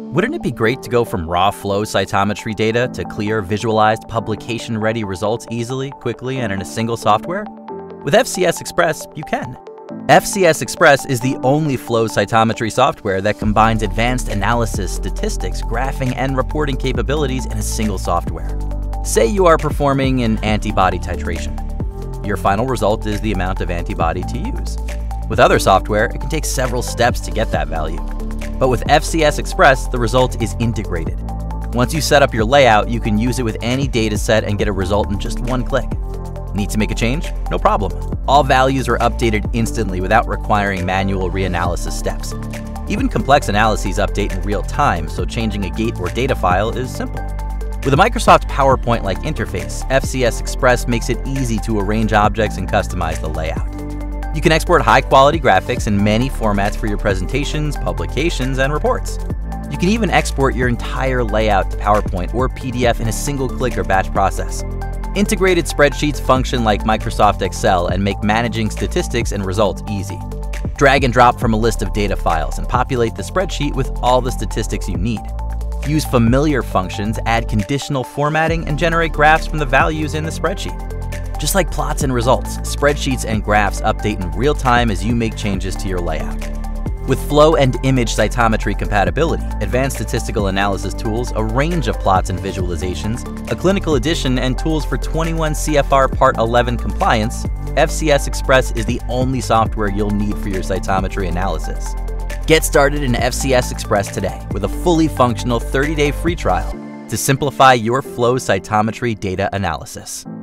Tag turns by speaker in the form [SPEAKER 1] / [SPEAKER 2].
[SPEAKER 1] Wouldn't it be great to go from raw flow cytometry data to clear, visualized, publication-ready results easily, quickly, and in a single software? With FCS Express, you can. FCS Express is the only flow cytometry software that combines advanced analysis, statistics, graphing, and reporting capabilities in a single software. Say you are performing an antibody titration. Your final result is the amount of antibody to use. With other software, it can take several steps to get that value. But with FCS Express, the result is integrated. Once you set up your layout, you can use it with any dataset and get a result in just one click. Need to make a change? No problem. All values are updated instantly without requiring manual reanalysis steps. Even complex analyses update in real time, so changing a gate or data file is simple. With a Microsoft PowerPoint-like interface, FCS Express makes it easy to arrange objects and customize the layout. You can export high-quality graphics in many formats for your presentations, publications, and reports. You can even export your entire layout to PowerPoint or PDF in a single click or batch process. Integrated spreadsheets function like Microsoft Excel and make managing statistics and results easy. Drag and drop from a list of data files and populate the spreadsheet with all the statistics you need. Use familiar functions, add conditional formatting, and generate graphs from the values in the spreadsheet. Just like plots and results, spreadsheets and graphs update in real time as you make changes to your layout. With Flow and Image Cytometry compatibility, advanced statistical analysis tools, a range of plots and visualizations, a clinical edition, and tools for 21 CFR Part 11 compliance, FCS Express is the only software you'll need for your cytometry analysis. Get started in FCS Express today with a fully functional 30-day free trial to simplify your flow cytometry data analysis.